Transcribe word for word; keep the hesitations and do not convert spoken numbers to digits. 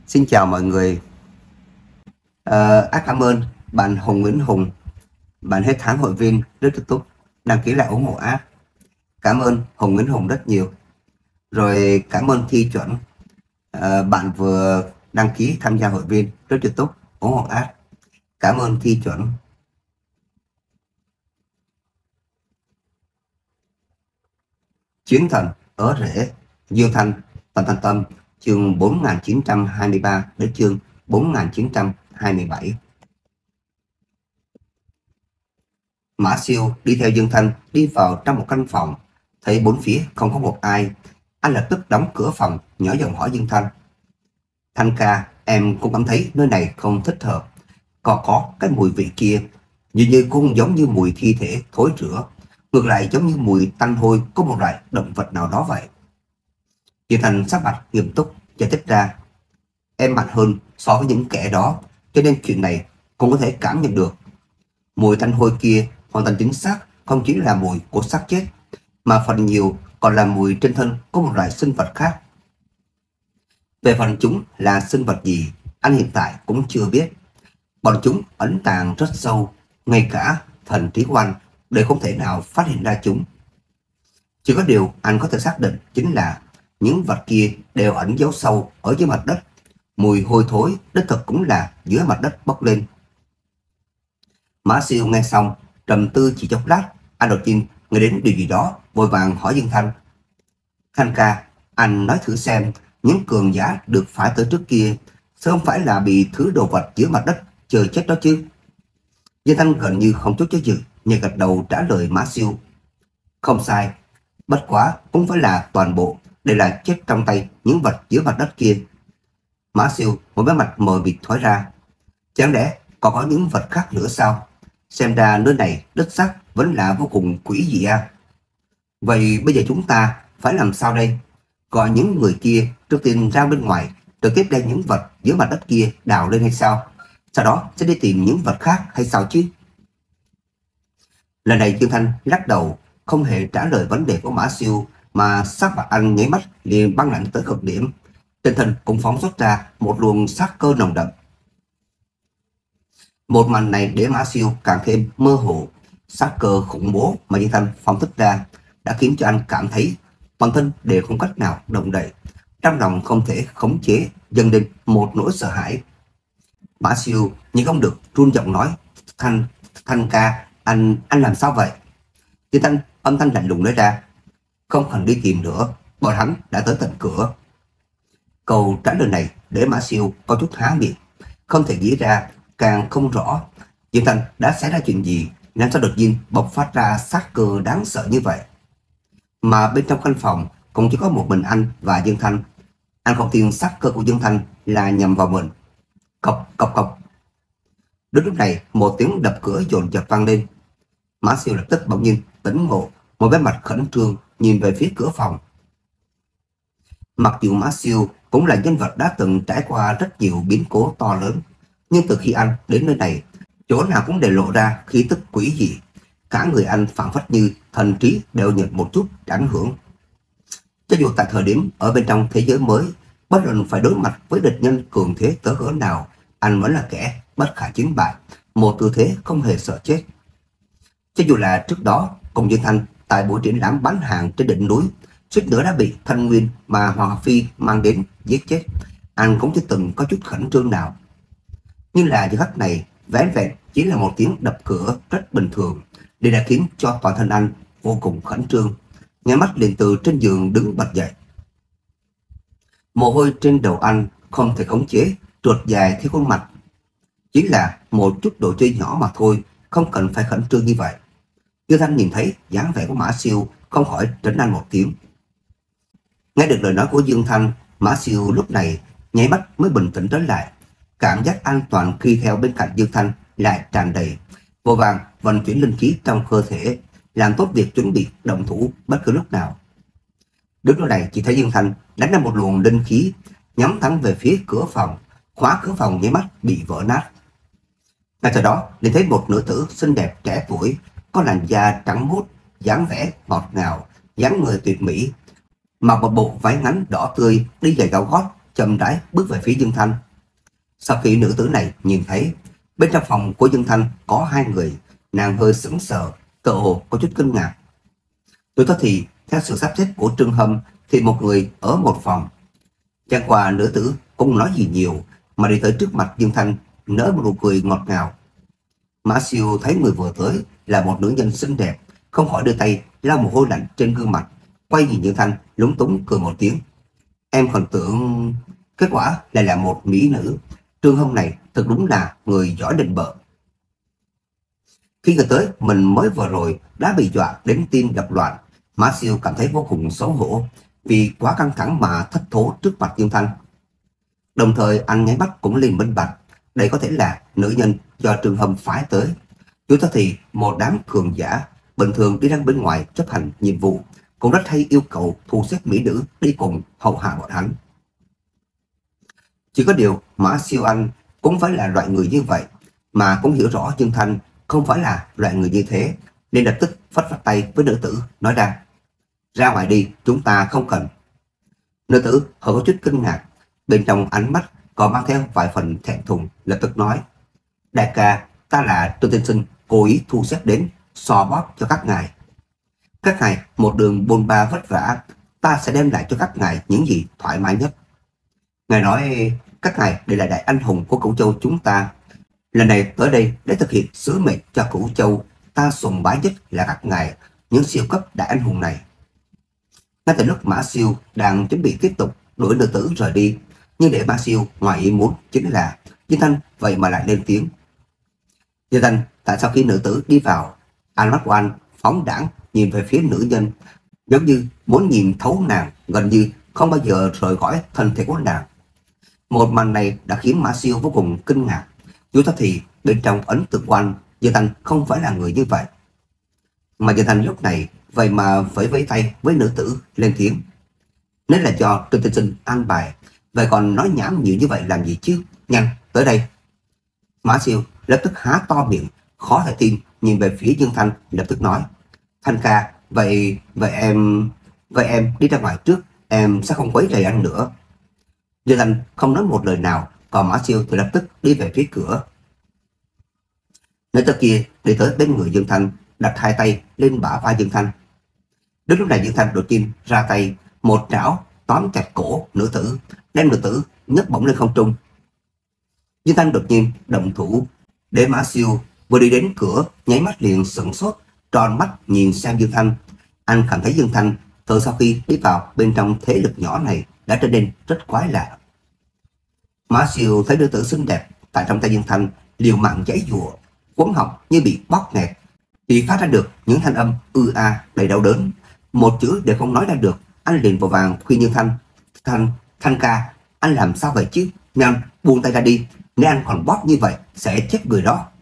Xin chào mọi người. Ờ, Ác cảm ơn bạn Hùng Nguyễn Hùng, bạn hết tháng hội viên rất YouTube đăng ký lại ủng hộ Ác. Cảm ơn Hùng Nguyễn Hùng rất nhiều. Rồi cảm ơn Thi Chuẩn, Ờ, bạn vừa đăng ký tham gia hội viên rất YouTube ủng hộ Ác. Cảm ơn Thi Chuẩn. Chiến thần ở rễ Diêu Thanh Tần Thanh Tâm, chương bốn nghìn chín trăm hai mươi ba đến chương bốn nghìn chín trăm hai mươi bảy. Mã Siêu đi theo Dương Thanh đi vào trong một căn phòng, thấy bốn phía không có một ai, anh lập tức đóng cửa phòng, nhỏ giọng hỏi Dương Thanh: Thanh ca, em cũng cảm thấy nơi này không thích hợp, còn có cái mùi vị kia, dường như cũng giống như mùi thi thể thối rữa, ngược lại giống như mùi tanh hôi của một loại động vật nào đó vậy. Dương Thanh sắc mặt nghiêm túc giải thích ra: Em mạnh hơn so với những kẻ đó, cho nên chuyện này cũng có thể cảm nhận được. Mùi tanh hôi kia hoàn toàn chính xác không chỉ là mùi của xác chết, mà phần nhiều còn là mùi trên thân của một loại sinh vật khác. Về phần chúng là sinh vật gì, anh hiện tại cũng chưa biết. Bọn chúng ẩn tàng rất sâu, ngay cả thần trí của anh đều không thể nào phát hiện ra chúng. Chỉ có điều anh có thể xác định chính là những vật kia đều ẩn giấu sâu ở dưới mặt đất. Mùi hôi thối đích thực cũng là dưới mặt đất bốc lên. Mã Siêu nghe xong trầm tư chỉ chốc lát, anh đột nhiên nghĩ đến điều gì đó, vội vàng hỏi Dương Thanh: Thanh ca, anh nói thử xem, những cường giả được phải tới trước kia sẽ không phải là bị thứ đồ vật dưới mặt đất chờ chết đó chứ? Dương Thanh gần như không chút chối dự, nhẹ gật đầu trả lời Mã Siêu: Không sai, bất quá cũng phải là toàn bộ đều là chết trong tay những vật dưới mặt đất kia. Mã Siêu một vẻ mặt mờ mịt thoái ra: Chẳng lẽ còn có những vật khác nữa sao? Xem ra nơi này đất sắc vẫn là vô cùng quỷ dị à. Vậy bây giờ chúng ta phải làm sao đây? Gọi những người kia trước tiên ra bên ngoài, trực tiếp đem những vật dưới mặt đất kia đào lên hay sao? Sau đó sẽ đi tìm những vật khác hay sao chứ? Lần này Dương Thanh lắc đầu, không hề trả lời vấn đề của Mã Siêu, mà sắc mặt anh nháy mắt liền băng lạnh tới cực điểm. Trên thân cũng phóng xuất ra một luồng sát cơ nồng đậm. Một màn này để Mã Siêu càng thêm mơ hồ. Sát cơ khủng bố mà Dương Thanh phóng thích ra đã khiến cho anh cảm thấy toàn thân đều không cách nào động đậy, trong lòng không thể khống chế, dâng lên một nỗi sợ hãi. Mã Siêu nhưng không được, run giọng nói: Thanh, Thanh ca, anh, anh làm sao vậy? Dương Thanh âm thanh lạnh lùng nói ra: Không cần đi tìm nữa, bọn hắn đã tới tận cửa. Câu trả lời này để Mã Siêu có chút há miệng, không thể nghĩ ra, càng không rõ Dương Thanh đã xảy ra chuyện gì, làm sao đột nhiên bộc phát ra sát cơ đáng sợ như vậy. Mà bên trong căn phòng cũng chỉ có một mình anh và Dương Thanh. Anh không tin sát cơ của Dương Thanh là nhằm vào mình. Cộc cộc cộc. Đúng lúc này một tiếng đập cửa dồn dập vang lên. Mã Siêu lập tức bỗng nhiên tỉnh ngộ, một vẻ mặt khẩn trương nhìn về phía cửa phòng. Mặc dù Mã Siêu cũng là nhân vật đã từng trải qua rất nhiều biến cố to lớn, nhưng từ khi anh đến nơi này, chỗ nào cũng để lộ ra khí tức quỷ dị. Cả người anh phảng phất như thần trí đều nhận một chút ảnh hưởng. Cho dù tại thời điểm ở bên trong thế giới mới, bất luận phải đối mặt với địch nhân cường thế tới cỡ nào, anh vẫn là kẻ bất khả chiến bại, một tư thế không hề sợ chết. Cho dù là trước đó cùng Dương Thanh tại buổi triển lãm bán hàng trên đỉnh núi, suýt nữa đã bị Thanh Nguyên mà Hoàng Phi mang đến giết chết, anh cũng chưa từng có chút khẩn trương nào. Nhưng là giờ khắc này, vẻn vẹn chỉ là một tiếng đập cửa rất bình thường, điều đã khiến cho toàn thân anh vô cùng khẩn trương, nháy mắt liền từ trên giường đứng bật dậy. Mồ hôi trên đầu anh không thể khống chế trượt dài theo khuôn mặt. Chỉ là một chút đồ chơi nhỏ mà thôi, không cần phải khẩn trương như vậy. Dương Thanh nhìn thấy dáng vẻ của Mã Siêu, không khỏi trấn an một tiếng. Nghe được lời nói của Dương Thanh, Mã Siêu lúc này nháy mắt mới bình tĩnh trở lại. Cảm giác an toàn khi theo bên cạnh Dương Thanh lại tràn đầy, vội vàng vận chuyển linh khí trong cơ thể, làm tốt việc chuẩn bị động thủ bất cứ lúc nào. Đứng lúc này chỉ thấy Dương Thanh đánh ra một luồng linh khí nhắm thẳng về phía cửa phòng, khóa cửa phòng nháy mắt bị vỡ nát. Ngay sau đó liền thấy một nữ tử xinh đẹp trẻ tuổi, có làn da trắng muốt, dáng vẻ ngọt ngào, dáng người tuyệt mỹ, mặc một bộ váy ngắn đỏ tươi, đi giày cao gót, chậm rãi bước về phía Dương Thanh. Sau khi nữ tử này nhìn thấy bên trong phòng của Dương Thanh có hai người, nàng hơi sững sờ, tựa hồ có chút kinh ngạc. Tuổi đó thì theo sự sắp xếp của Trương Hâm thì một người ở một phòng. Chẳng qua nữ tử cũng nói gì nhiều mà đi tới trước mặt Dương Thanh, nở một nụ cười ngọt ngào. Mã Siêu thấy người vừa tới là một nữ nhân xinh đẹp, không khỏi đưa tay lau mồ hôi lạnh trên gương mặt, quay nhìn Dương Thanh lúng túng cười một tiếng. Em còn tưởng... Kết quả lại là một mỹ nữ. Trương Hâm này thật đúng là người giỏi định bợ. Khi người tới mình mới vừa rồi đã bị dọa đến tim đập loạn, Mã Siêu cảm thấy vô cùng xấu hổ vì quá căng thẳng mà thất thố trước mặt Dương Thanh. Đồng thời anh nháy mắt cũng liền minh bạch, đây có thể là nữ nhân do Trương Hâm phái tới. Chúng ta thì một đám cường giả bình thường đi ra bên ngoài chấp hành nhiệm vụ cũng rất hay yêu cầu thu xếp mỹ nữ đi cùng hầu hạ bọn hắn. Chỉ có điều Mã Siêu Anh cũng phải là loại người như vậy, mà cũng hiểu rõ Dương Thanh không phải là loại người như thế, nên lập tức phất phất tay với nữ tử nói ra: ra ngoài đi, chúng ta không cần. Nữ tử hơi có chút kinh ngạc, bên trong ánh mắt còn mang theo vài phần thẹn thùng, lập tức nói: đại ca, ta là Trương Tiên Sinh cố ý thu xếp đến xò bóp cho các ngài. Các ngài một đường bôn ba vất vả, ta sẽ đem lại cho các ngài những gì thoải mái nhất. Ngài nói các ngài đều là đại anh hùng của Cửu Châu chúng ta, lần này tới đây để thực hiện sứ mệnh cho Cửu Châu, ta sùng bái nhất là các ngài, những siêu cấp đại anh hùng này. Ngay từ lúc Mã Siêu đang chuẩn bị tiếp tục đuổi nữ tử rời đi, nhưng để Mã Siêu ngoài ý muốn chính là Dương Thanh vậy mà lại lên tiếng. Dương Thanh, tại sao khi nữ tử đi vào, ánh mắt của anh phóng đãng nhìn về phía nữ nhân, giống như muốn nhìn thấu nàng, gần như không bao giờ rời khỏi thân thể của nàng. Một màn này đã khiến Mã Siêu vô cùng kinh ngạc. Dù ta thì bên trong ấn tượng của anh, Dương Thanh không phải là người như vậy. Mà Dương Thanh lúc này vậy mà vẫy vẫy tay với nữ tử lên tiếng: nếu là do Trương Tiên Sinh an bài, vậy còn nói nhảm nhiều như vậy làm gì chứ, nhanh tới đây. Mã Siêu lập tức há to miệng, khó thể tin nhìn về phía Dương Thanh, lập tức nói: Thanh ca, vậy vậy em vậy em đi ra ngoài trước, em sẽ không quấy rầy anh nữa. Dương Thanh không nói một lời nào, còn Mã Siêu thì lập tức đi về phía cửa. Nữ tử kia đi tới bên người Dương Thanh, đặt hai tay lên bả vai Dương Thanh. Đến lúc này Dương Thanh đột nhiên ra tay, một trảo tóm chặt cổ nữ tử, đem nữ tử nhấc bổng lên không trung. Dương Thanh đột nhiên động thủ, để Mã Siêu vừa đi đến cửa nháy mắt liền sững sốt, tròn mắt nhìn sang Dương Thanh. Anh cảm thấy Dương Thanh từ sau khi đi vào bên trong thế lực nhỏ này đã trở nên rất quái lạ. Mã Siêu thấy nữ tử xinh đẹp tại trong tay Dương Thanh liều mạng giãy giụa, cuống họng như bị bóp nghẹt, thì phát ra được những thanh âm ư a đầy đau đớn, một chữ đều không nói ra được. Anh liền vội vàng khuyên Dương Thanh: Thanh, Thanh ca, anh làm sao vậy chứ? Nhanh buông tay ra đi, nếu anh còn bóp như vậy sẽ chết người đó.